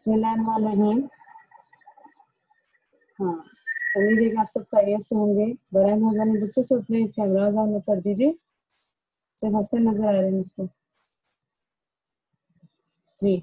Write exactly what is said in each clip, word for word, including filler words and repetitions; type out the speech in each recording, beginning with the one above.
बिस्मिल्लाहिर्रहमानिर्रहीम। हाँ, उम्मीद है कि आप सब खैरियत से होंगे। बराए मेहरबानी बच्चों से अपने कैमराज ऑन कर दीजिए। सिर्फ हसन नजर आ रहे हैं मुझको। जी,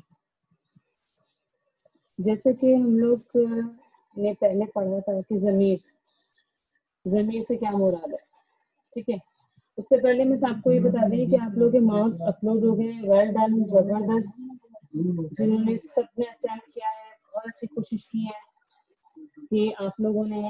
जैसे कि हम लोग ने पहले पढ़ा था कि ज़मीर ज़मीर से क्या मुराद है, ठीक है। उससे पहले मैं आपको ये बता दें कि आप लोगों के मार्क्स अपलोड हो गए। वेल डन, जबरदस्त। जिन्होंने सबने अटेम्प्ट किया है, बहुत अच्छी कोशिश की है कि आप लोगों ने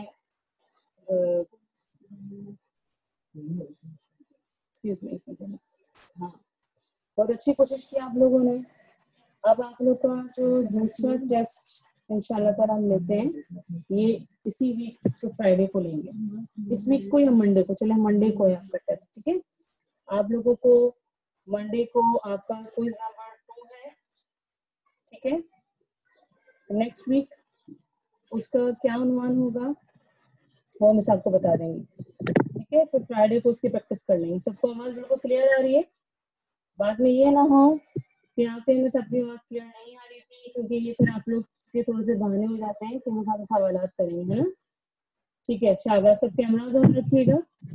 एक्सक्यूज मी हाँ बहुत अच्छी कोशिश की आप लोगों ने। अब आप लोग का जो दूसरा टेस्ट इंशाल्लाह ताला हम लेते हैं, ये इसी वीक के फ्राइडे को लेंगे। इस वीक को या मंडे को, चले मंडे को है आपका टेस्ट, ठीक है। आप लोगों को मंडे को आपका क्विज नंबर टू है, ठीक है। नेक्स्ट वीक उसका क्या अनुमान होगा वो मैं सबको बता देंगे, ठीक है। फिर फ्राइडे को उसकी प्रैक्टिस कर लेंगे। सबको आवाज बिल्कुल क्लियर आ रही है? बाद में ये ना हो कि यहाँ पे मैं सबकी आवाज क्लियर नहीं आ रही थी, क्योंकि ये फिर आप लोग के थोड़े से बहाने हो जाते हैं कि हम सारे सवालात करेंगे, है ना। ठीक है, शाबाश। सब कैमराज ऑन रखिएगा,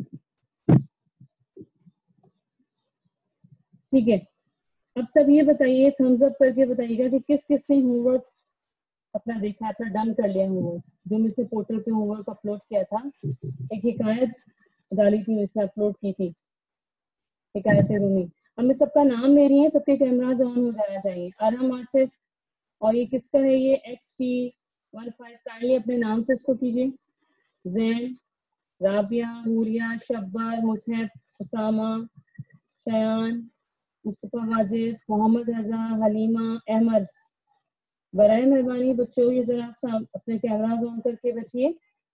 ठीक है। अब सब ये बताइए, थम्स अप करके बताइएगा कि किस किस ने होमवर्क अपना देखा, अपना डन कर लिया होमवर्क। जो मिसने पोर्टल पे होमवर्क अपलोड किया था, एक हिकायत डाली थी मिसने, अपलोड की थी हिकायत रूमी। अब मैं सबका नाम ले रही है, सबके कैमराज ऑन हो जाना चाहिए। आराम आसिफ, और ये किसका है? ये X T one five. Kindly अपने नाम से इसको कीजिए। जैन, राबिया, हूरिया, शब्बर, मुसहब, उसामा, शयान, मुस्तफा वाजिद, मोहम्मद रजा, हलीमा, अहमद। बराए मेहरबानी बच्चों ये जरा आप अपने कैमराज ऑन करके बैठिए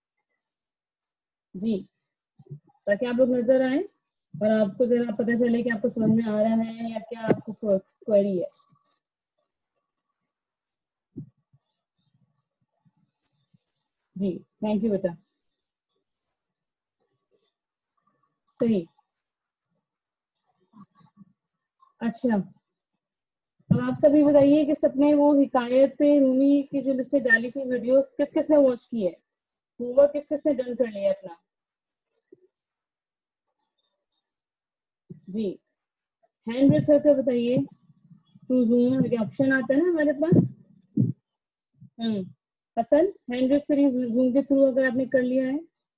जी, ताकि आप लोग नजर आए और आपको जरा पता चले कि आपको समझ में आ रहा है या क्या आपको क्वेरी है। जी, थैंक यू बेटा। सही, अच्छा। अब आप सभी बताइए कि सबने वो हिकायत रूमी की जो लिस्ट डाली थी वीडियोस, किस किस ने वॉच की है? होमवर्क किस किस ने डन कर लिया अपना? जी, हैंड रेस करके बताइए। टू जूम ऑप्शन आता है ना हमारे पास। हम्म हसन, हैंड रेस करिए जूम के थ्रू अगर आपने कर लिया है।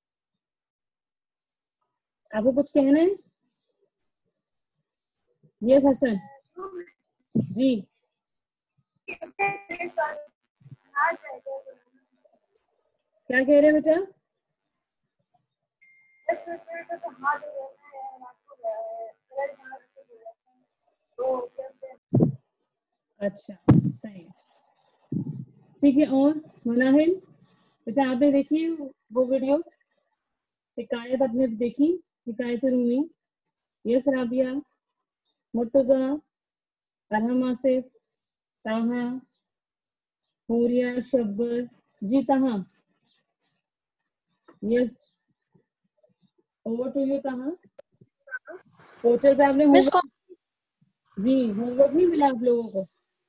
आपको कुछ कहना है? यस हसन जी। क्या कह रहे हैं बेटा? अच्छा, सही, ठीक है। और मुनाहिल बेटा, आपने देखी वो वीडियो हिकायत? आपने देखी हिकायत Rumi? Yes Rabia, Murtaza, Arham Asif, Taha, Huriya, Shabbar ji, Taha. Yes, over to you Taha. Portal पे आपने होमवर्क जी होमवर्क नहीं मिला आप लोगों को?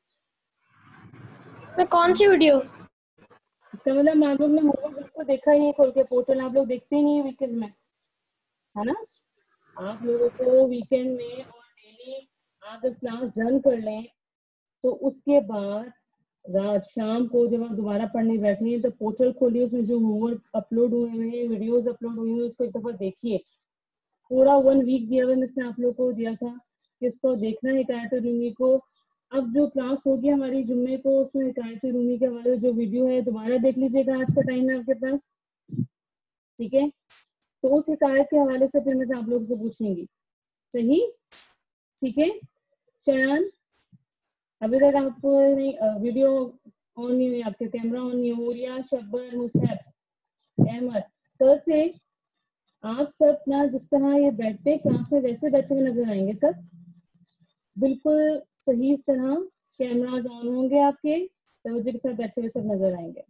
मैं कौन सी वीडियो? इसका मतलब आप लोग ने होमवर्क बिल्कुल देखा ही नहीं खोल के। पोर्टल आप लोग देखते ही नहीं वीकेंड में, है ना। आप लोगों को वीकेंड में और डेली आप जब क्लास डन कर लें तो उसके बाद रात शाम को जब आप दोबारा पढ़ने बैठनी है तो पोर्टल खोलिए, उसमें जो होमवर्क अपलोड हुए हैं, वीडियोस अपलोड हुई हैं, उसको एक दफा देखिए। पूरा वन वीक दिया हुआ इसने आप लोग को दिया था कि इसको देखना है हिकायत रूमी को। अब जो क्लास होगी हमारी जुम्मे को, उसमें हिकायत रूमी के हमारे जो वीडियो है दोबारा देख लीजिएगा। आज का टाइम है आपके पास, ठीक है। तो उस हिकायत के हवाले से फिर मैं आप लोग से पूछेंगी, सही, ठीक है। चयन, अभी तक आप वीडियो ऑन नहीं हुई, आपके कैमरा ऑन नहीं हो रहा। शब्बर, मुसहब, अहमद, कल से आप सब ना जिस तरह ये बैठते क्लास में वैसे बैठे हुए नजर आएंगे। सब बिल्कुल सही तरह कैमराज ऑन होंगे आपके, तवज्जो के साथ बैठे हुए सब नजर आएंगे,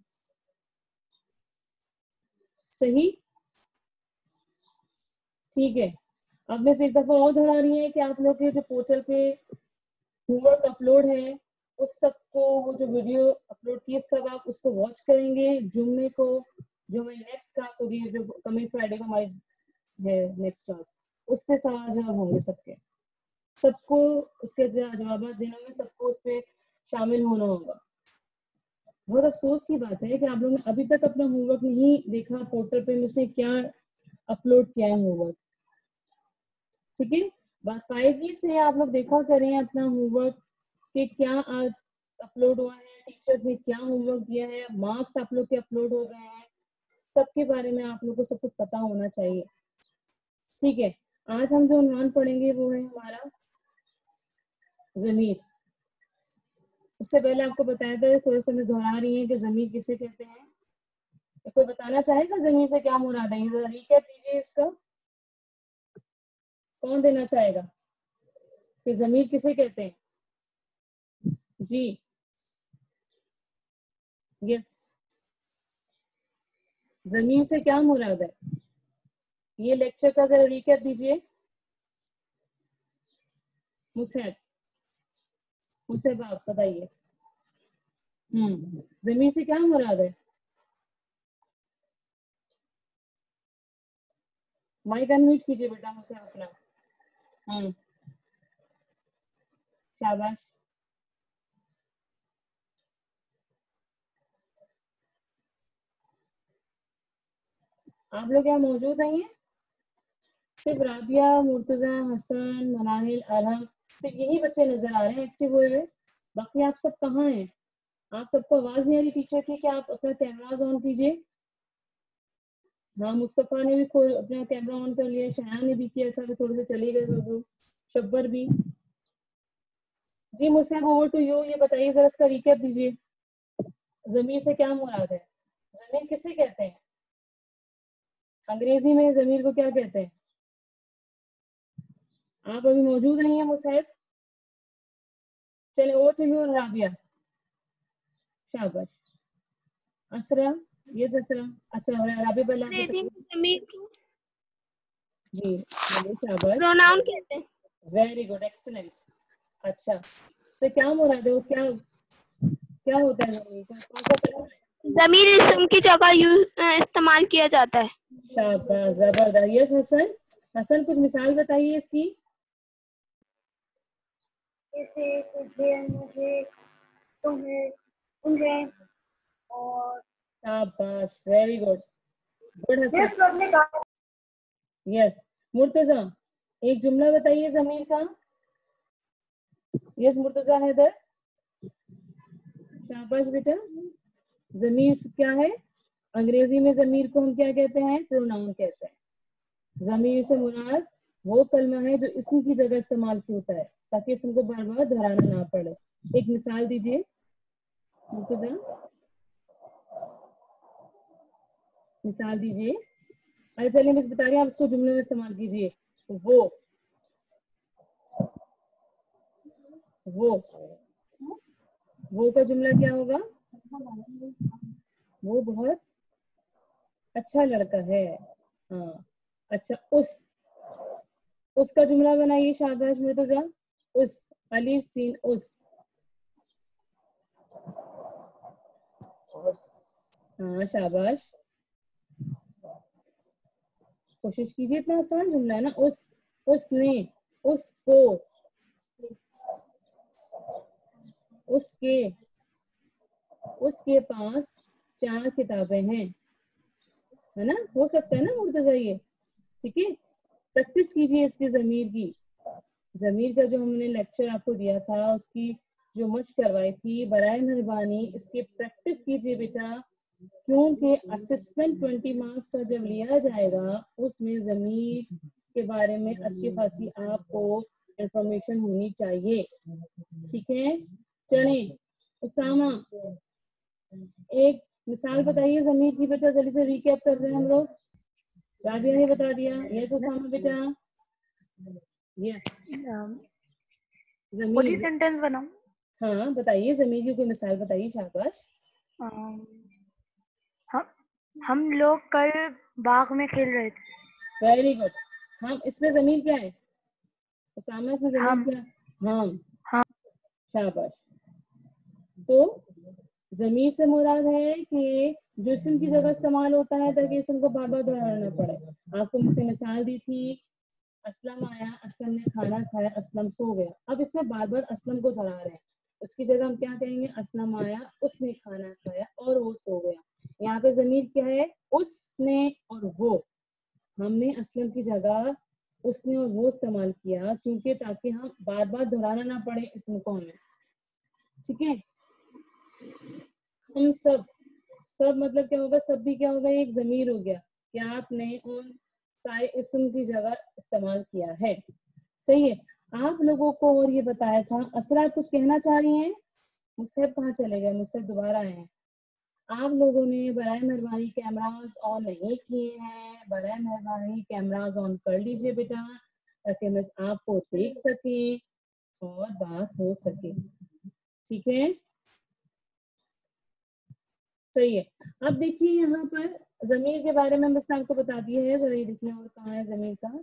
सही, ठीक है। अब मैं से एक दफा और दोहरा रही है कि आप लोग के जो पोर्टल पे होमवर्क अपलोड है اس سب کو وہ جو ویڈیو اپلوڈ کی سب آپ اس کو واچ کریں گے. جمعے کو جو ہماری نیکسٹ کلاس ہوگی, جو کمنگ فرائیڈے کو ہماری ہے نیکسٹ کلاس, اس سے سوال جواب ہوں گے سب کے, سب کو اس کے جوابات دینے میں سب کو اس پہ شامل ہونا ہوگا. بہت افسوس کی بات ہے کہ آپ لوگوں نے ابھی تک اپنا ہوم ورک نہیں دیکھا پورٹل پہ اس نے کیا اپلوڈ کیا ہے ہوم ورک. ٹھیک ہے, باقاعدگی سے آپ لوگ دیکھا کریں اپنا ہوم ورک کہ کیا آج اپلوڈ ہوا ہے, ٹیچرز نے کیا ہوم ورک دیا ہے, مارکس آپ لوگ کے اپلوڈ ہو گئے ہیں, سب کے بارے میں آپ لوگ کو سب کچھ پتا ہونا چاہیے. ٹھیک ہے, آج ہم جو عنوان پڑھیں گے وہ ہے ہمارا ضمیر. اس سے پہلے آپ کو بتایا تھا, تھوڑا سا میں دہرا رہی ہیں کہ ضمیر کسے کہتے ہیں. کوئی بتانا چاہے گا ضمیر سے کیا مراد ہے؟ ریکیپ دیجیے اس کا, کون دینا چاہے گا کہ ضمیر کسے کہتے ہیں؟ جی یس, ضمیر سے کیا مراد ہے؟ یہ لیکچر کا ذرا ریکیپ دیجیے. مصعب مصعب آپ بتائیے. ہوں ضمیر سے کیا مراد ہے؟ مائک انمیوٹ کیجیے بیٹا مصعب اپنا. ہوں شاباش. آپ لوگ یہاں موجود نہیں ہیں؟ صرف رابعہ, مرتضی, حسن, مناہل, ارحم, صرف یہی بچے نظر آ رہے ہیں ایکٹیو ہوئے ہوئے. باقی آپ سب کہاں ہیں؟ آپ سب کو آواز نہیں آ رہی ٹیچر کی کہ آپ اپنا کیمراز آن کیجیے. ہاں مصطفیٰ نے بھی اپنا کیمرہ آن کر لیا, شایان نے بھی کیا تھا, تھوڑے سے چلی گئے وہ, شبر بھی. جی مصعب اوور ٹو یو, یہ بتائیے ذرا اس کا ریکیپ دیجیے. ضمیر سے کیا مراد ہے؟ ضمیر کسے کہتے ہیں انگریزی میں؟ ضمیر کو کیا کہتے ہیں؟ آپ ابھی موجود نہیں ہیں مصعب. چلے اوور ٹو یو رابعہ. شاباش. اسرا, یس اسرا. اچھا رابعہ پہلے آپ بتائیے. جی شاباش, پروناؤن کہتے ہیں. Very good, excellent. اچھا اس سے کیا مراد ہے؟ وہ کیا کیا ہوتا ہے ضمیر کا, کون سا کلمہ ہے؟ ضمیر اسم کی جگہ یوز استعمال کیا جاتا ہے. شاباش, زبردست. یس حسن, حسن کچھ مثال بتائیے اس کی. جیسے تجھے, مجھے, تمہیں, انہیں, اور شاباش, very good good Hasan. Yes Murtaza, ایک جملہ بتائیے ضمیر کا. یس مرتضی حیدر. شاباش بیٹا. ضمیر کیا ہے؟ انگریزی میں ضمیر کو ہم کیا کہتے ہیں؟ پروناؤن کہتے ہیں. ضمیر سے مراد وہ کلمہ ہے جو اسم کی جگہ استعمال ہوتا ہے تاکہ اسم کو بار بار دہرانا نہ پڑے. ایک مثال دیجیے مرتضی, مثال دیجیے. ارے چلیے بس بتا رہی ہیں, آپ اس کو جملے میں استعمال کیجیے. وہ وہ وہ کا جملہ کیا ہوگا؟ وہ بہت اچھا لڑکا ہے. ہاں اچھا, اس اس کا جملہ بنائیے. شاباش مرتضی. اس, الف سین, اس. ہاں شاباش, کوشش کیجیے, اتنا آسان جملہ ہے نا. اس اس نے, اس کو, اس کے, اس کے پاس چار کتابیں ہیں, ہے نا. ہو سکتا ہے نا مرتضی یہ. ٹھیک ہے, پریکٹس کیجیے اس کی ضمیر کی. ضمیر کا جو ہم نے لیکچر آپ کو دیا تھا اس کی جو مشق کروائی تھی, برائے مہربانی اس کی پریکٹس کیجیے بیٹا, کیونکہ اسسمنٹ ٹوینٹی مارکس کا جب لیا جائے گا اس میں ضمیر کے بارے میں اچھی خاصی آپ کو انفارمیشن ہونی چاہیے. ٹھیک ہے, چلیں اسامہ ایک مثال بتائیے ضمیر کی بیٹا, جلدی سے ریکیپ کر رہے ہیں ہم لوگ. رابعہ نے بتا دیا. یس اسامہ بیٹا. یس ضمیر. سینٹینس بناؤں. ہاں بتائیے ضمیر کی کوئی مثال بتائیے. شاباش. ہم لوگ کل باغ میں کھیل رہے تھے. Very good. ہم, اس میں ضمیر کیا ہے اسامہ؟ اس میں ضمیر ہم کیا؟ ہاں ہم شاباش. تو ضمیر سے مراد ہے کہ جو اسم کی جگہ استعمال ہوتا ہے تاکہ اسم کو بار بار دہرانا نہ پڑے. آپ کو اس نے مثال دی تھی اسلم آیا, اسلم نے کھانا کھایا, اسلم سو گیا. اب اس میں بار بار اسلم کو دہرا رہے ہیں, اس کی جگہ ہم کیا کہیں گے, اسلم آیا, اس نے کھانا کھایا اور وہ سو گیا. یہاں پہ ضمیر کیا ہے, اس نے اور وہ. ہم نے اسلم کی جگہ اس نے اور وہ استعمال کیا کیونکہ تاکہ ہم بار بار دہرانا نہ پڑے اسم کو ہمیں. ٹھیک ہے. ہم سب, سب مطلب کیا ہوگا, سب بھی کیا ہوگا, ایک ضمیر ہو گیا کہ آپ نے ان سارے اسم کی جگہ استعمال کیا ہے. صحیح ہے. آپ لوگوں کو اور یہ بتایا تھا. اسرا کچھ کہنا چاہ رہی ہیں؟ مصحف کہاں چلے گئے؟ مصحف دوبارہ آئے ہیں. آپ لوگوں نے برائے مہربانی کیمراز آن نہیں کیے ہیں. برائے مہربانی کیمراز آن کر لیجئے بیٹا تاکہ میں آپ کو دیکھ سکیں اور بات ہو سکے. ٹھیک ہے, صحیح ہے. اب دیکھیے یہاں پر ضمیر کے بارے میں بس آپ کو بتا دیا ہے. ذرا یہ دیکھیے اور کہاں ہے ضمیر کا.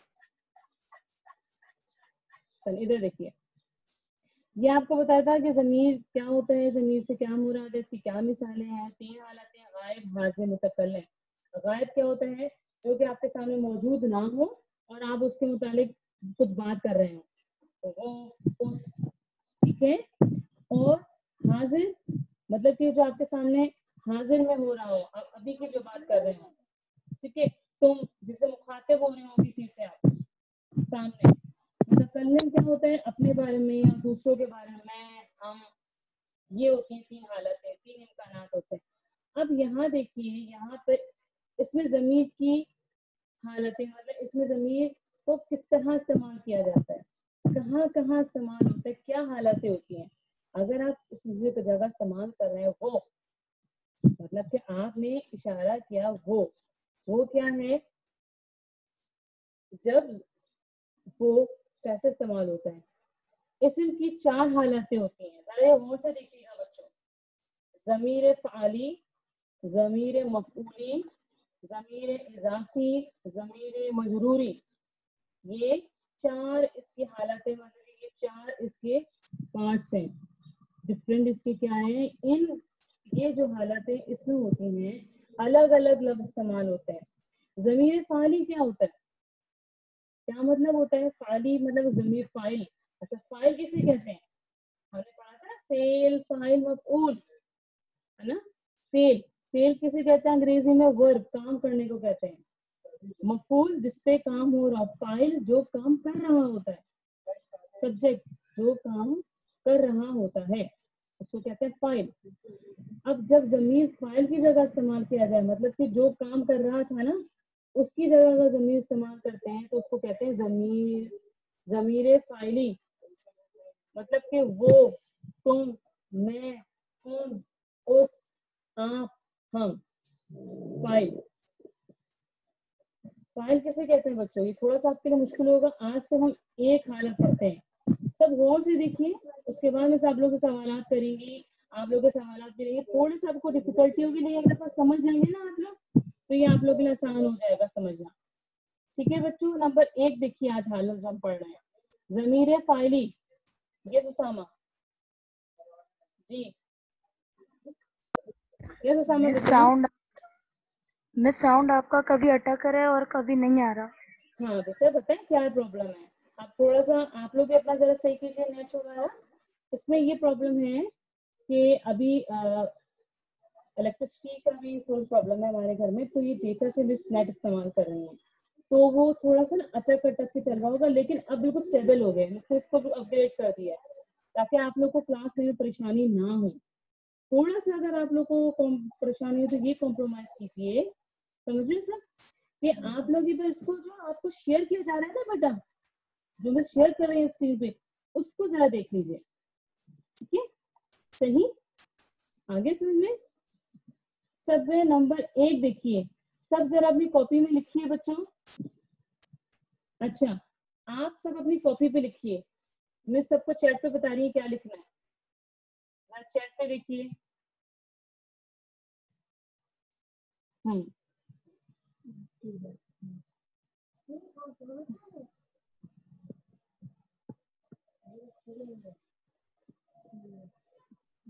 چل ادھر دیکھیے, یہ آپ کو بتایا تھا کہ ضمیر کیا ہوتا ہے, ضمیر سے کیا مراد ہے, اس کی کیا مثالیں ہیں. تین حالتیں, غائب, حاضر, متکلم. غائب کیا ہوتا ہے, جو کہ آپ کے سامنے موجود نہ ہو اور آپ اس کے متعلق کچھ بات کر رہے ہوں, وہ اس. ٹھیک ہے. اور حاضر مطلب کہ جو آپ کے سامنے حاضر میں ہو رہا ہو, آپ ابھی کی جو بات کر رہے ہو. ٹھیک ہے. تم جس سے مخاطب ہو رہے ہو کسی سے آپ سامنے. متکلم کیا ہوتا ہے, اپنے بارے میں یا دوسروں کے بارے میں, ہم. یہ ہوتی ہیں تین حالتیں, تین امکانات ہوتے ہیں. اب یہاں دیکھیے, یہاں پہ اس میں ضمیر کی حالتیں, مطلب اس میں ضمیر کو کس طرح استعمال کیا جاتا ہے, کہاں کہاں استعمال ہوتا ہے, کیا حالتیں ہوتی ہیں. اگر آپ اس چیز کی جگہ استعمال کر رہے ہو وہ, مطلب کہ آپ نے اشارہ کیا وہ, وہ کیا ہے, جب وہ کیسے استعمال ہوتا ہے. اسم کی چار حالتیں ہوتی ہیں. ذرا غور سے دیکھیے گا بچوں. ضمیر فعالی, ضمیر مفعولی, ضمیر اضافی, ضمیر مجروری. یہ چار اس کی حالتیں, مطلب یہ چار اس کے پارٹس ہیں. ڈفرینٹ اس کے کیا ہیں, ان یہ جو حالتیں اس میں ہوتی ہیں الگ الگ لفظ استعمال ہوتے ہیں. ضمیر فعالی کیا ہوتا ہے, کیا مطلب ہوتا ہے فعالی, مطلب ضمیر فاعل. اچھا, فاعل کسے کہتے ہیں, ہم نے پڑھا تھا فعل, فاعل, مفعول, ہے نا. فعل, فعل کسے کہتے ہیں انگریزی میں, ورب, کام کرنے کو کہتے ہیں. مفعول جس پہ کام ہو رہا, فاعل جو کام کر رہا ہوتا ہے, سبجیکٹ جو کام کر رہا ہوتا ہے اس کو کہتے ہیں فاعل. اب جب ضمیر فاعل کی جگہ استعمال کیا جائے, مطلب کہ جو کام کر رہا تھا نا اس کی جگہ اگر ضمیر استعمال کرتے ہیں تو اس کو کہتے ہیں ضمیر ضمیر فاعلی. مطلب کہ وہ, تم, میں, تم, اس, آپ, ہم. فاعل, فاعل کیسے کہتے ہیں بچوں, یہ تھوڑا سا آپ کے لیے مشکل ہوگا. آج سے ہم ایک حالت پڑھتے ہیں, سب غور سے دیکھیے. اس کے بعد میں سے آپ لوگ سے سوالات کریں گی, آپ لوگ کے سوالات بھی لیں گے. تھوڑے سے آپ کو ڈیفیکلٹی ہوگی, لیکن اگر آپ سمجھ لیں گے نا آپ لوگ تو یہ آپ لوگ کے لیے آسان ہو جائے گا سمجھنا. ٹھیک ہے بچوں. نمبر ایک دیکھیے آج حالت جو ہم پڑھ رہے ہیں, ضمیر فاعلی. یہ اسامہ جی, یہ اسامہ مس بتائیں. ساؤنڈ مس ساؤنڈ آپ کا کبھی اٹک رہا ہے اور کبھی نہیں آ رہا. ہاں بچہ بتائیں کیا پرابلم ہے. آپ تھوڑا سا آپ لوگ بھی اپنا ذرا صحیح کیجیے نیٹ وغیرہ. اس میں یہ پرابلم ہے کہ ابھی الیکٹرسٹی کا بھی تھوڑا پرابلم ہے ہمارے گھر میں, تو یہ ڈیٹا سے بھی نیٹ استعمال کر رہے ہیں تو وہ تھوڑا سا نا اٹک اٹک کے چل رہا ہوگا, لیکن اب بالکل اسٹیبل ہو گئے. اس نے اس کو اپ گریڈ کر دیا ہے تاکہ آپ لوگ کو کلاس میں پریشانی نہ ہو. تھوڑا سا اگر آپ لوگ کو پریشانی ہو تو یہ کمپرومائز کیجیے, سمجھ رہے سر, کہ آپ لوگ ادھر اس کو جو آپ کو شیئر کیا جا رہا ہے نا بیٹا, جو میں شیئر کر رہی ہوں اسکرین پہ, اس کو ذرا دیکھ لیجیے. ٹھیک ہے, صحیح, آگے سمجھ میں. سب نمبر ایک دیکھیے, سب ذرا اپنی کاپی میں لکھیے بچوں. اچھا, آپ سب اپنی کاپی پہ لکھیے. میں سب کو چیٹ پہ بتا رہی ہوں کیا لکھنا ہے. چیٹ پہ دیکھیے. ہوں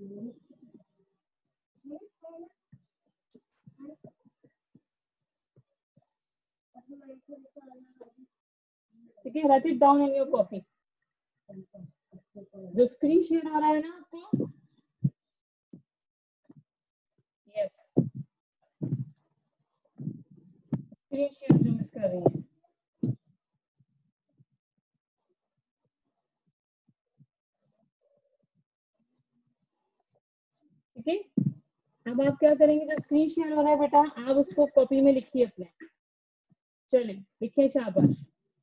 ठीक है, write it down in your copy. जो स्क्रीन शेयर हो रहा है ना आपको, यस, स्क्रीन शेयर जो मिस कर रही है. ठीक है, अब आप क्या करेंगे, जो स्क्रीन शेयर हो रहा है बेटा, आप उसको कॉपी में लिखिए अपने. चलिए लिखिए, शाबाश.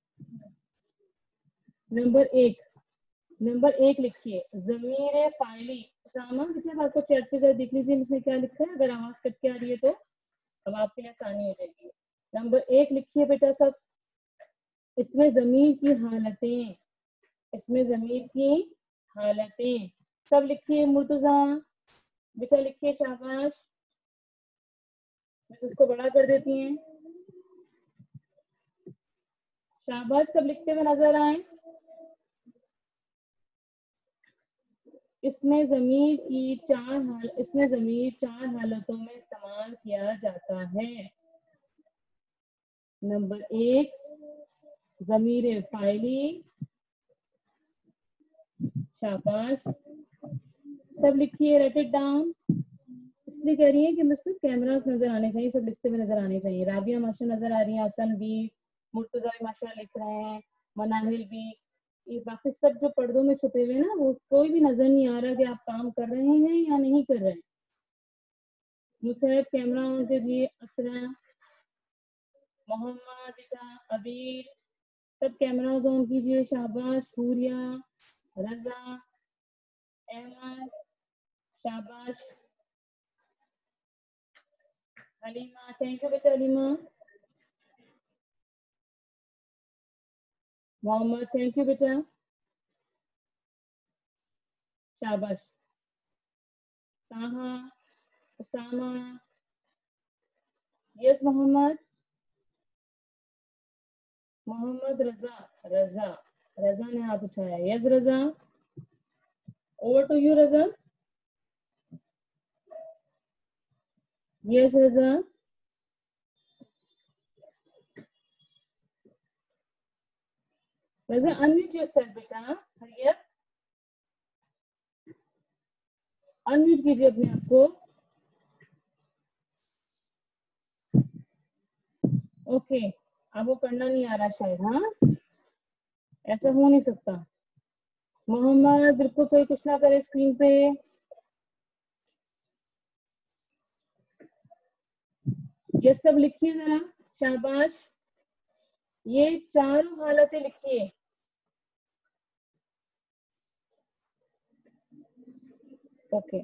नंबर एक, नंबर एक लिखिए, ज़मीर फाइली. उसामा जब आपको चैट पे जरा देख लीजिए इसमें क्या लिखा है, अगर आवाज कट के आ रही है तो अब आपके लिए आसानी हो जाएगी. नंबर एक लिखिए बेटा सब. इसमें ज़मीर की हालतें, इसमें ज़मीर की हालतें सब लिखिए. मुर्तजा बेटा लिखिए, शाबाश. बस इसको बड़ा कर देती हैं. शाबाश, सब लिखते हुए नजर आए. इसमें ज़मीर की चार हाल इसमें ज़मीर चार हालतों में इस्तेमाल किया जाता है. नंबर एक, ज़मीर फाइली. शाबाश, सब लिखिए, राइट इट डाउन. इसलिए कह रही है कि मुझसे कैमरास नजर आने चाहिए, सब लिखते हुए नजर आने चाहिए. राबिया माशा नजर आ रही है, हसन भी, मुर्तजा भी माशा लिख रहे हैं, मनाहिल भी. ये बाकी सब जो पर्दों में छुपे हुए ना, वो कोई भी नजर नहीं आ रहा कि आप काम कर रहे हैं या नहीं कर रहे हैं. मुसैब कैमरा ऑन कीजिए. असरा, मोहम्मद बेटा, अबीर, सब कैमरा ऑन कीजिए. शाबाश. सूर्या, रजा, अहमद, शाबाश. हलीमा, थैंक यू बेटा. हलीमा, मोहम्मद, थैंक यू बेटा. शाबाश. ताहा, उसामा, यस. मोहम्मद, मोहम्मद रजा, रजा, रजा ने हाथ उठाया. Yes Raza, over to you Raza. Yes Raza. Raza, unmute yourself बेटा. हरियर, अनम्यूट कीजिए अपने आप को. ओके, आपको करना नहीं आ रहा शायद. हाँ, ऐसा हो नहीं सकता. मोहम्मद, बिल्कुल कोई कुछ ना करे स्क्रीन पे. ये सब लिखिए जरा. शाबाश. ये चारों हालतें लिखिए. ओके,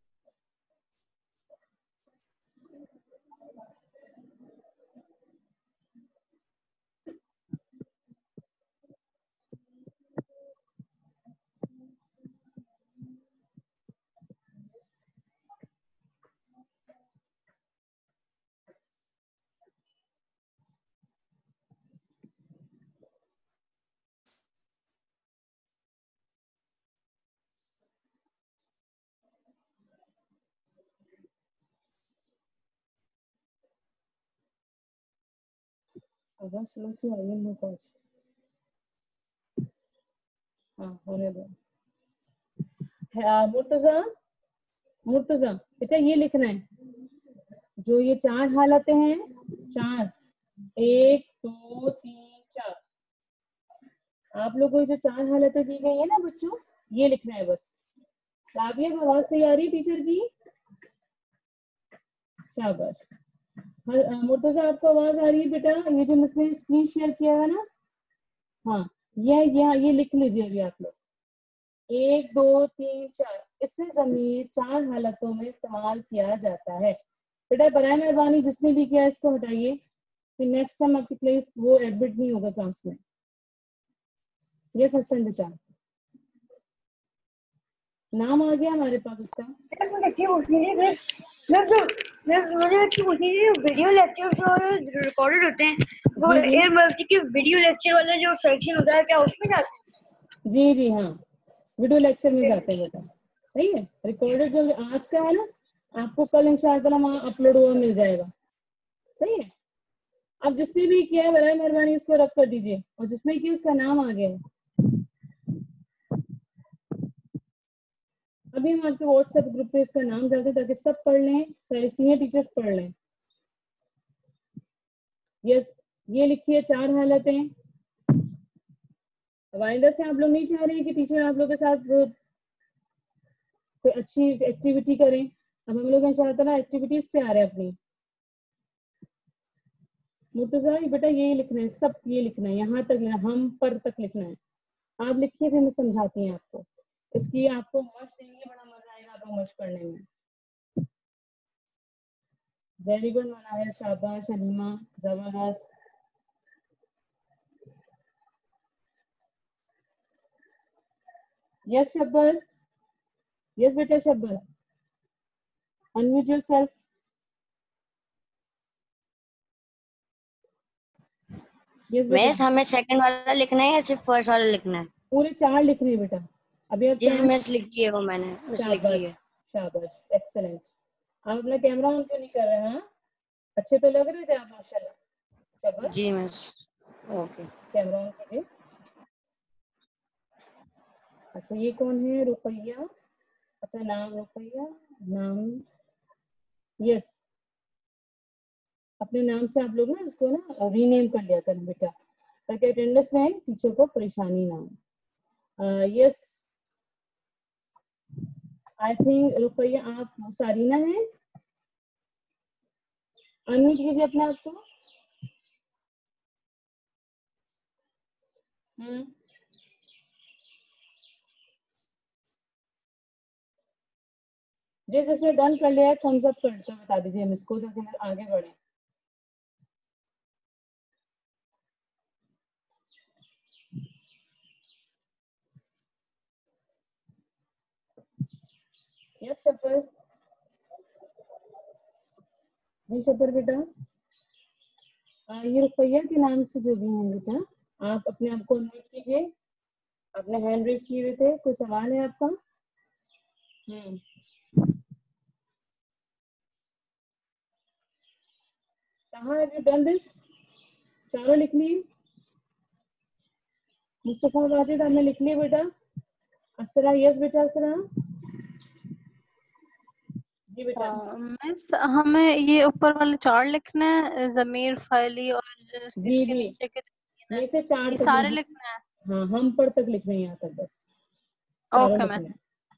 आवाज स्लो क्यों आ रही है मेरे पास? हाँ, होने दो. मुर्तजा, मुर्तजा बेटा ये लिखना है, जो ये चार हालतें हैं, चार, एक दो तीन चार, आप लोगों को जो चार हालतें दी गई है ना बच्चों, ये लिखना है बस. राबिया की आवाज सही आ रही है टीचर की? शाबाश. मुर्तजा आपको आवाज आ रही है बेटा? ये जो मिसने स्क्रीन शेयर किया है ना, हाँ, ये ये ये लिख लीजिए अभी आप लोग. एक दो तीन चार, इसमें ज़मीर चार हालतों में इस्तेमाल किया जाता है. बेटा बराए मेहरबानी जिसने भी किया इसको हटाइए, फिर नेक्स्ट टाइम आपकी क्लास वो एडमिट नहीं होगा क्लास में. यस हसन बेटा, नाम आ गया हमारे पास उसका. वीडियो लेक्चर जो रिकॉर्डेड होते हैं वो एयर मल्टी के वीडियो लेक्चर वाला जो सेक्शन होता है क्या उसमें जाते हैं? जी जी हाँ, वीडियो लेक्चर में जाते हैं बेटा. صحیح ہے. ریکارڈڈ جو آج کا ہے نا آپ کو کل انشاءاللہ وہاں اپلوڈ ہوا مل جائے گا. صحیح ہے. اب جس نے بھی کیا ہے برائے مہربانی اس کو رب کر دیجیے, اور جس نے کی اس کا نام آ گیا ہے. ابھی ہم آپ کے واٹس ایپ گروپ پہ اس کا نام ڈالتے تاکہ سب پڑھ لیں, سارے سینئر ٹیچرز پڑھ لیں. یس, یہ لکھیے چار حالتیں. آئندہ سے آپ لوگ نہیں چاہ رہے ہیں کہ ٹیچر آپ لوگ کے ساتھ کوئی اچھی ایکٹیویٹی کریں. اب ہم لوگ ان شاء اللہ ایکٹیویٹیز پہ آ رہے ہیں اپنی. مرتضی بیٹا یہی لکھنا ہے, سب یہ لکھنا ہے, یہاں تک لکھنا, ہم پر تک لکھنا ہے. آپ لکھیے پھر میں سمجھاتی ہیں آپ کو. اس کی آپ کو مشق دیں گے, بڑا مزہ آئے گا آپ کو مشق پڑھنے میں. ویری گڈ مناہر, شاباش. حلیمہ, زبردست. یس شبر, یس بیٹا شبر, unmute yourself. یس بیٹا. مس ہمیں سیکنڈ والا لکھنا ہے یا صرف فرسٹ والا لکھنا ہے؟ پورے چار لکھنے ہیں بیٹا. ابھی آپ جی چار. مس لکھی ہے وہ میں نے مس لکھ لی شاباش ہے. شاباش, ایکسلنٹ. آپ اپنا کیمرہ آن کیوں نہیں کر رہے ہیں؟ اچھے تو لگ رہے تھے آپ ماشاء اللہ. شاباش, جی مس. اوکے. کیمرہ آن کیجیے. اچھا یہ کون ہے؟ رقیہ. اپنا نام رقیہ, نام. یس, اپنے نام سے آپ لوگ نا اس کو نا ری نیم کر لیا کریں بیٹا, تاکہ اٹینڈنس میں ٹیچر کو پریشانی نہ ہو. یس, آئی تھنک رقیہ آپ سارینہ ہیں. انمیوٹ کیجیے اپنے آپ کو. ہوں جس جس نے ڈن کر لیا ہے تھمز اپ کر کے بتا دیجیے ہم اس کو, تاکہ ہم آگے بڑھیں. یس شبر, جی شبر بیٹا. یہ رقیہ کے نام سے جو بھی ہیں بیٹا, آپ اپنے آپ کو انمیوٹ کیجیے. آپ نے ہینڈ ریز کیے ہوئے تھے, کوئی سوال ہے آپ کا؟ ہوں کہاں ہے جو ڈن دس؟ چاروں لکھ لیے. مصطفیٰ واجد آپ نے لکھ لیے بیٹا. اسرا, یس بیٹا اسرا. جی بیٹا. مس ہمیں یہ اوپر والے چار لکھنا ہے, ضمیر, فعلی اور جس- جی اس کے جی, نیچے کے میں سے چار یہ تک سارے لکھ, لکھنا ہے. ہاں ہم پر تک لکھ رہے ہیں یہاں تک بس. چاروں اوکے لکھنا مس. ہے.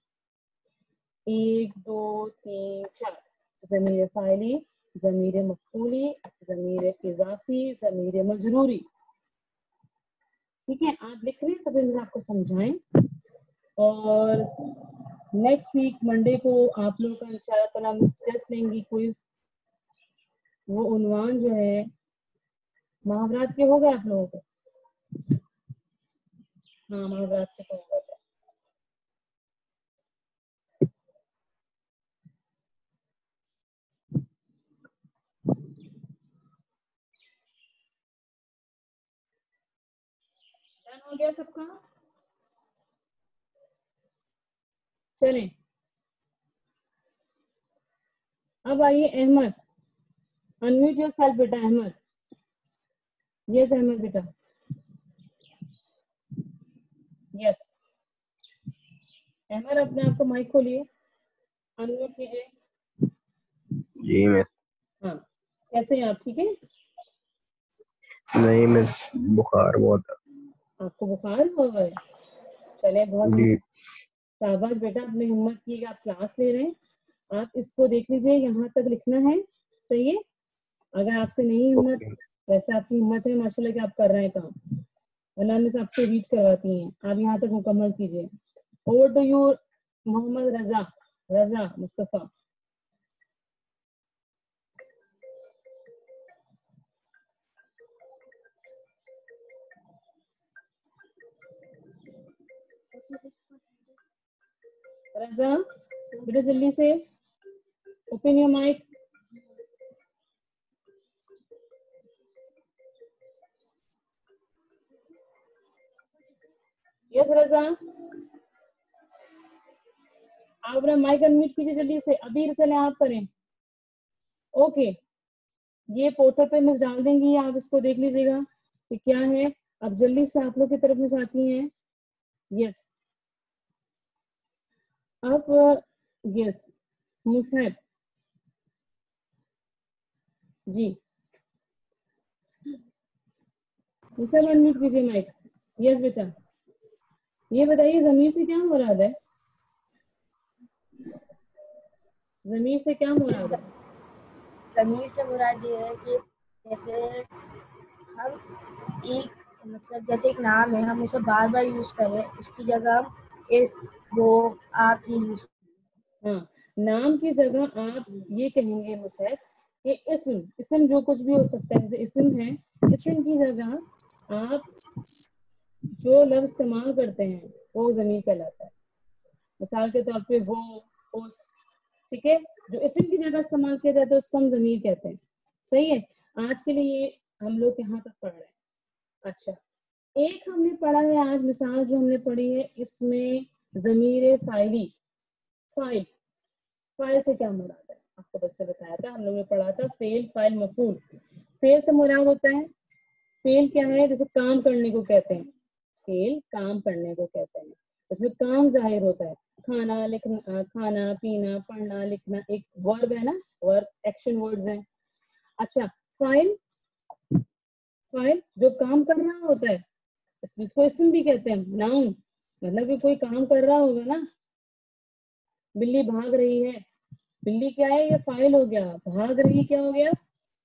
ایک دو تین چار. ضمیر فاعلی, ضمیر مفعولی, ضمیر اضافی, ضمیر مجروری. ٹھیک ہے, آپ لکھ رہے ہیں تو پھر مجھے آپ کو سمجھائیں. اور نیکسٹ ویک منڈے کو آپ لوگوں کا انشاءاللہ تعالیٰ ہم ٹیسٹ لیں گی, کوئز. وہ عنوان جو ہے محاورات کے ہو گئے آپ لوگوں کو؟ ہاں محاورات کے تو ہو گئے. ڈن ہو گیا سب کا؟ چلیں اب آئیے احمد. انمیوٹ یور سیلف بیٹا. احمد, یس احمد بیٹا. یس احمد, اپنے آپ کو مائک کھولیے, انمیوٹ کیجیے. جی میں ہاں, کیسے ہیں آپ؟ ٹھیک ہے. نہیں میں بخار بہت ہے. آپ کو بخار ہو گئے؟ چلے بہت جی شاباش بیٹا, اپنی ہمت کی, آپ کلاس لے رہے ہیں. آپ اس کو دیکھ لیجیے, یہاں تک لکھنا ہے. صحیح ہے. اگر آپ سے نہیں ہمت, ویسے آپ کی ہمت ہے ماشاء اللہ کہ آپ کر رہے ہیں کام, اللہ میں سے آپ سے ریچ کرواتی ہیں. آپ یہاں تک مکمل کیجیے. Over to you Mohammad Raza. Raza Mustafa. Raza بیٹا جلدی سے open your mic. Yes Raza. आप अपना माइक अनम्यूट कीजिए जल्दी से, अभी चले आप करें। ओके, ये पोर्टल पे मिस डाल देंगी, आप इसको देख लीजिएगा कि क्या है। अब जल्दी से आप लोग की तरफ मिस आती हैं। यस, अब यस मुसहब जी, मुसहब अनम्यूट कीजिए माइक। यस बेटा, ये बताइए ज़मीर से क्या मुराद है? ज़मीर से क्या मुराद है? ज़मीर से मुराद ये है कि जैसे हम एक मतलब जैसे एक नाम है, हम उसे बार बार यूज करें, इसकी जगह हम इस, वो, आप ये यूज। हाँ, नाम की जगह आप ये कहेंगे मुसहब कि इस्म, इस्म जो कुछ भी हो सकता है, जैसे इस्म है, इस्म की जगह आप जो लफ्ज इस्तेमाल करते हैं वो ज़मीर कहलाता है। मिसाल के तौर पे वो, उस, ठीक है, जो इस्म की जगह इस्तेमाल किया जाता है उसको हम ज़मीर कहते हैं। सही है, आज के लिए ये हम लोग यहाँ तक पढ़ रहे हैं। अच्छा, एक हमने पढ़ा है आज मिसाल जो हमने पढ़ी है, इसमें ज़मीर फाइली, फाइल, फाइल से क्या मुराद है आपको बस से बताया था, हम लोग ने पढ़ा था फेल, फाइल, मफूल। फेल से मुराद होता है, फेल क्या है, जैसे काम करने को कहते हैं, फेल काम करने को कहते हैं, इसमें काम जाहिर होता है, खाना, लिखना, खाना, पीना, पढ़ना, लिखना, एक वर्ब है ना, वर्ब, एक्शन वर्ड्स हैं। अच्छा, फाइल, फाइल जो काम कर रहा होता है, जिसको इस्म भी कहते हैं, नाउन, मतलब कि कोई काम कर रहा होगा ना, बिल्ली भाग रही है, बिल्ली क्या है, ये फाइल हो गया, भाग रही क्या हो गया,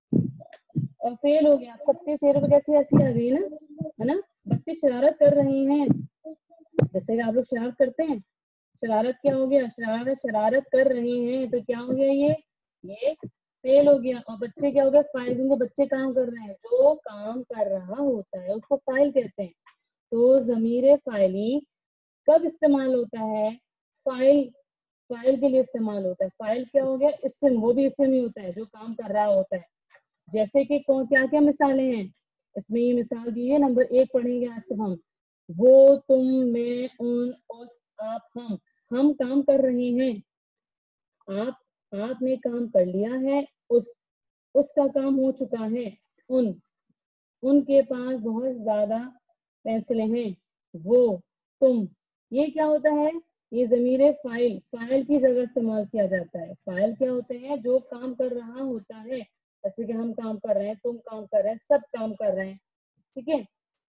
और फेल हो गया। आप सबके चेहरे पे कैसी हंसी आ गई ना, है ना, बच्चे शरारत कर रहे हैं, जैसे आप लोग शरारत करते हैं, शरारत क्या हो गया, शरारत शरारत कर रहे हैं, तो क्या हो गया, ये ये फेल हो गया। और बच्चे क्या हो गया, फाइल, क्योंकि बच्चे काम कर रहे हैं, जो काम कर रहा होता है उसको फाइल कहते हैं। तो ज़मीर फाइली कब इस्तेमाल होता है, फाइल, फाइल के लिए इस्तेमाल होता है। फाइल क्या हो गया, इस्म, वो भी इस्म ही होता है जो काम कर रहा होता है। जैसे कि कौन, क्या क्या मिसालें हैं इसमें, ये मिसाल दी है, नंबर एक पढ़ेंगे आज से हम, वो, तुम, मैं, उन, उस, आप, हम, हम काम कर रहे हैं, आप, आपने काम कर लिया है, उस, उसका काम हो चुका है, उन, उनके पास बहुत ज्यादा पेंसिलें हैं, वो, तुम, ये क्या होता है, ये ज़मीर फाइल, फाइल की जगह इस्तेमाल किया जाता है। फाइल क्या होते हैं, जो काम कर रहा होता है, जैसे कि हम काम कर रहे हैं, तुम काम कर रहे हैं, सब काम कर रहे हैं, ठीक है,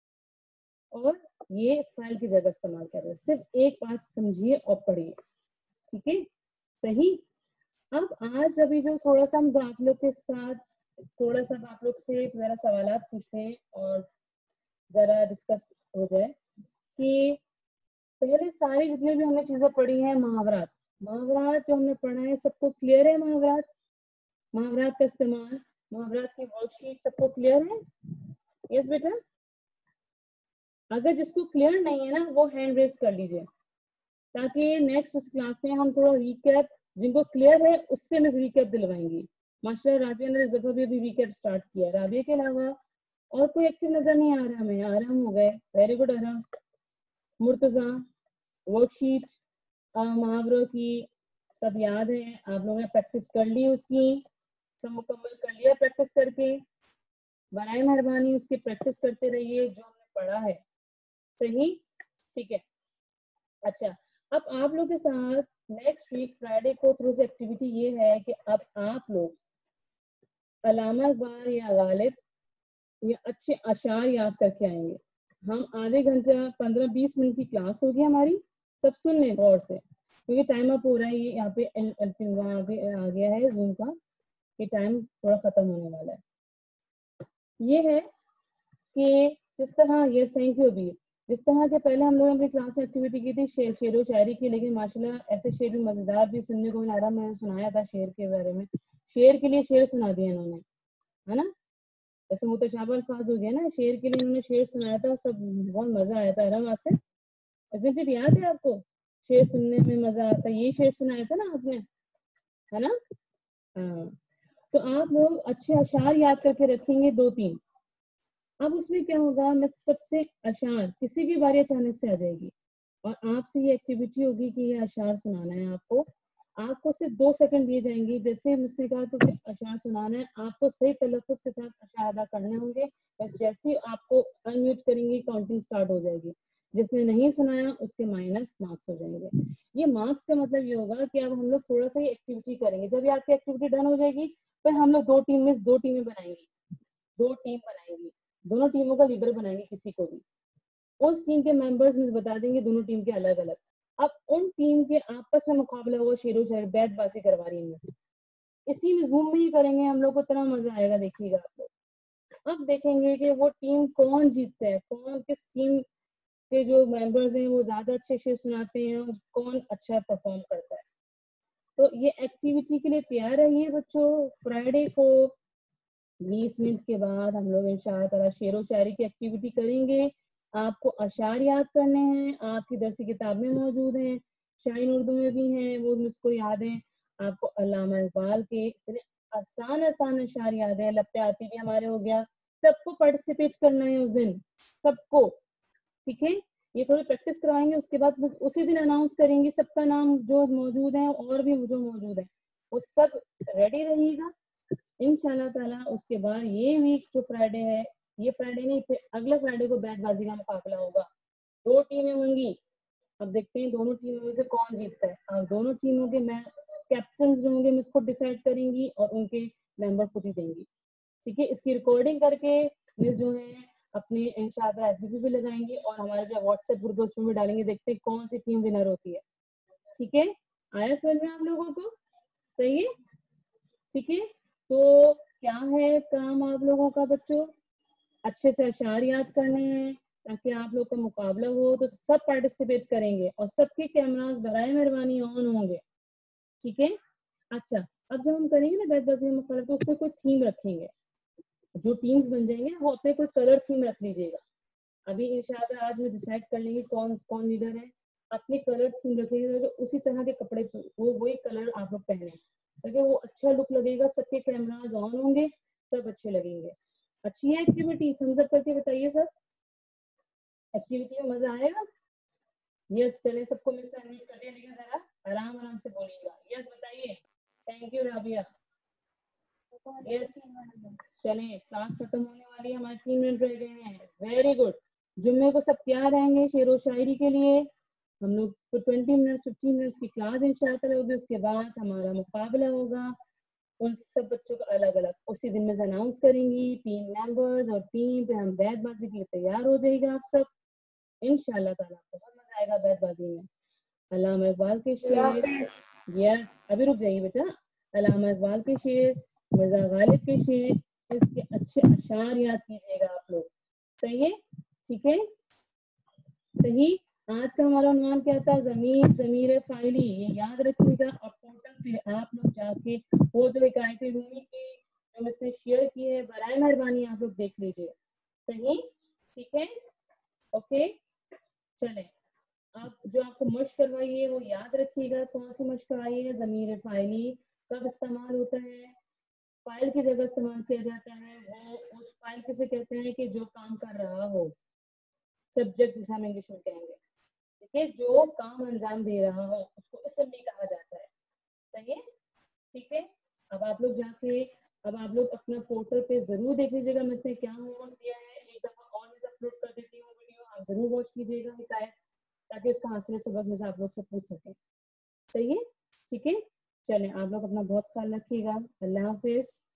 और ये फाइल की जगह इस्तेमाल कर रहे हैं। सिर्फ एक बात समझिए और पढ़िए, ठीक है, सही। अब आज अभी जो थोड़ा सा हम आप लोग के साथ थोड़ा सा आप लोग से जरा सवाल पूछते हैं और जरा डिस्कस हो जाए कि पहले सारी जितने भी हमने चीजें पढ़ी हैं, मुहावरात, मुहावरात जो हमने पढ़ा है सबको क्लियर है, मुहावरात, मुहावरात का इस्तेमाल, मुहावरात की वर्कशीट सबको क्लियर है? यस बेटा, अगर जिसको क्लियर नहीं है ना वो हैंड रेज कर लीजिए, ताकि नेक्स्ट क्लास में हम थोड़ा रिकैप, जिनको क्लियर है उससे मैं रिकैप दिलवाएंगी। माशाल्लाह राबिया ने जब भी अभी रिकैप स्टार्ट किया, राबिया के अलावा और कोई एक्टिव नजर नहीं आ रहा हमें, आराम हो गए, वेरी गुड आराम। मुर्तजा, वर्कशीट मुहावरों की सब याद है, आप लोगों ने प्रैक्टिस कर ली, उसकी सब मुकम्मल कर लिया प्रैक्टिस करके, बराए मेहरबानी उसकी प्रैक्टिस करते रहिए जो हमने पढ़ा है, सही, ठीक है। अच्छा, अब आप लोग के साथ नेक्स्ट वीक फ्राइडे को थ्रू से एक्टिविटी ये है कि अब आप लोग अलामा इकबाल या गालिब या अच्छे अशार याद करके आएंगे। हम आधे घंटा पंद्रह बीस मिनट की क्लास होगी हमारी, सब सुन लें गौर से, क्योंकि टाइम अप हो रहा है, ये यहाँ पे वहाँ पे आ गया है जूम का, ये टाइम थोड़ा खत्म होने वाला है। ये है कि जिस तरह, यस थैंक यू अभी, जिस तरह के पहले हम लोग अपनी क्लास में एक्टिविटी की थी शेर शेर व शायरी की, लेकिन माशाल्लाह ऐसे शेर भी मजेदार भी सुनने को मिला रहा, मैंने सुनाया था शेर के बारे में, शेर के लिए शेर सुना दिया इन्होंने, है ना, जैसे मुतशाबह अल्फाज हो गया ना, शेर के लिए इन्होंने शेर सुनाया था, सब बहुत मजा आया था आराम से, इसलिए याद है आपको, शेर सुनने में मजा आता है, ये शेर सुनाया था ना आपने, है ना, हाँ, तो आप लोग अच्छे अशार याद करके रखेंगे दो तीन। अब उसमें क्या होगा, मैं सबसे अशार, किसी की बारी अचानक से आ जाएगी, اور آپ سے یہ ایکٹیویٹی ہوگی کہ یہ اشعار سنانا ہے آپ کو. آپ کو صرف دو سیکنڈ دیے جائیں گے. جیسے مجھ نے کہا تو اشعار سنانا ہے, آپ کو صحیح تلفظ کے ساتھ اشعار ادا کرنے ہوں گے. بس جیسے ہی آپ کو ان میوٹ کریں گے کاؤنٹنگ سٹارٹ ہو جائے گی. جس نے نہیں سنایا اس کے مائنس مارکس ہو جائیں گے. یہ مارکس کا مطلب یہ ہوگا کہ اب ہم لوگ تھوڑا سا یہ ایکٹیویٹی کریں گے. جب یہ آپ کی ایکٹیویٹی ڈن ہو جائے گی پھر ہم لوگ دو ٹیم میں دو ٹیمیں بنائیں گی. دو ٹیم بنائیں گی, دونوں ٹیموں کا لیڈر بنائیں گے کسی کو بھی. اس ٹیم کے ممبرز میں بتا دیں گے دونوں ٹیم کے الگ الگ. اب ان ٹیم کے آپس میں مقابلہ ہوگا, شیر و شاعری بیٹ بازی کروا رہی ہیں. اسی میں زوم میں ہی کریں گے ہم لوگ کو, اتنا مزہ آئے گا دیکھیے گا آپ لوگ. اب دیکھیں گے کہ وہ ٹیم کون جیتتا ہے, کون کس ٹیم کے جو ممبرز ہیں وہ زیادہ اچھے شعر سناتے ہیں اور کون اچھا پرفارم کرتا ہے. تو یہ ایکٹیویٹی کے لیے تیار رہیے بچوں. فرائیڈے کو بیس منٹ کے بعد ہم لوگ ان شاء اللہ تعالیٰ شعر و شاعری کی ایکٹیویٹی کریں گے. آپ کو اشعار یاد کرنے ہیں, آپ کی درسی کتاب میں موجود ہیں, شائن اردو میں بھی ہیں, وہ مجھ کو یاد ہیں. آپ کو علامہ اقبال کے اتنے آسان آسان اشعار یاد ہیں. لپے آتی بھی ہمارے ہو گیا. سب کو پارٹیسپیٹ کرنا ہے اس دن, سب کو. ٹھیک ہے, یہ تھوڑی پریکٹس کروائیں گے, اس کے بعد اسی دن اناؤنس کریں گے سب کا نام جو موجود ہیں اور بھی جو موجود ہیں وہ سب ریڈی رہیے گا ان شاء اللہ تعالیٰ. اس کے بعد یہ ویک جو فرائیڈے ہے, یہ فرائیڈے نہیں پھر اگلے فرائیڈے کو بیٹ بازی کا مقابلہ ہوگا. دو ٹیمیں ہوں گی. اب دیکھتے ہیں دونوں ٹیموں میں سے کون جیتتا ہے. اور دونوں ٹیموں کے میں کیپٹنز جو ہوں گے مس خود ڈیسائیڈ کریں گی اور ان کے ممبر خود ہی دیں گی. ٹھیک ہے, اس کی ریکارڈنگ کر کے مس جو ہے اپنے انشاءاللہ ایف بی پہ بھی لگائیں گے اور ہمارے جو واٹس ایپ گروپ ہے اس میں بھی ڈالیں گے. دیکھتے ہیں کون سی ٹیم ونر ہوتی ہے. ٹھیک ہے, آیا سمجھ میں آپ لوگوں کو؟ صحیح ہے. ٹھیک ہے, تو کیا ہے کام آپ لوگوں کا بچوں, اچھے سے اشعار یاد کرنے ہیں تاکہ آپ لوگ کا مقابلہ ہو تو سب پارٹیسپیٹ کریں گے اور سب کے کیمراز برائے مہربانی آن ہوں گے. ٹھیک ہے. اچھا, اب جب ہم کریں گے نا بیٹ بازی کا مقابلہ تو اس میں کوئی تھیم رکھیں گے. جو ٹیمز بن جائیں گے وہ اپنے کوئی کلر تھیم رکھ لیجیے گا. ابھی انشاءاللہ آج میں ڈیسائیڈ کر لیں گے کون کون لیڈر ہے. اپنے کلر تھیم رکھیں گے, اسی طرح کے کپڑے وہ وہی کلر آپ لوگ پہنے تاکہ وہ اچھا لک لگے گا. سب کے کیمراز آن ہوں گے, سب اچھے لگیں گے. اچھی ہے ایکٹیویٹی؟ تھمز اپ کر کے بتائیے سب, ایکٹیویٹی میں مزہ آئے گا؟ یس, چلے سب کو مس انمیوٹ کر دیا, لیکن ذرا آرام آرام سے بولیے گا. یس بتائیے. Thank you Rabia. یس, چلیں کلاس ختم ہونے والی ہے, ہمارے تین منٹ رہ گئے ہیں. Very good. جمعے کو سب تیار رہیں گے شعر و شاعری کے لیے. ہم لوگ کو ٹوینٹی منٹس ففٹین منٹس کی کلاس ان شاء اللہ ہوگی. اس کے بعد ہمارا مقابلہ ہوگا. ان سب بچوں کو الگ الگ اسی دن میں اناؤنس کریں گی ٹیم ممبرز اور ٹیم پہ ہم بیٹ بازی کے لیے تیار ہو جائے گا آپ سب ان شاء اللہ تعالیٰ. بہت مزہ آئے گا بیٹ بازی میں. علامہ اقبال کے شعر, یس ابھی رک جائیے بیٹا. علامہ اقبال کے شعر, مرزا غالب کے شعر, اس کے اچھے اشعار یاد کیجیے گا آپ لوگ. صحیح ہے. ٹھیک ہے, صحیح. آج کا ہمارا عنوان کیا تھا؟ ضمیر, ضمیر فاعلی. یہ یاد رکھیے گا. اور پورٹل پہ آپ لوگ جا کے وہ جو حکایت رومی کی جو اس نے شیئر کی ہے برائے مہربانی آپ لوگ دیکھ لیجیے. صحیح, ٹھیک ہے, اوکے. چلیں اب جو آپ کو مشق کروائی ہے وہ یاد رکھیے گا. کون سی مشق کروائی ہے؟ ضمیر فاعلی کب استعمال ہوتا ہے, فائل کی جگہ استعمال کیا جاتا ہے. وہ اس فائل کسے کہتے ہیں کہ جو کام کر رہا ہو, سبجیکٹ جسے ہم انگلش میں کہیں گے. ٹھیک ہے, جو کام انجام دے رہا ہو اس کو اسمبلی کہا جاتا ہے. صحیح ہے, ٹھیک ہے. اب آپ لوگ جا کے اب آپ لوگ اپنا پورٹل پہ ضرور دیکھ لیجیے گا مس نے کیا ہوم ورک دیا ہے. ایک دفعہ اور مس اپلوڈ کر دیتی ہوں ویڈیو, آپ ضرور واچ کیجیے گا حکایت تاکہ اس کا حاصل سبق میں سے آپ لوگ سے پوچھ سکیں. صحیح ہے, ٹھیک ہے. چلیں آپ لوگ اپنا بہت خیال رکھیے گا. اللہ حافظ.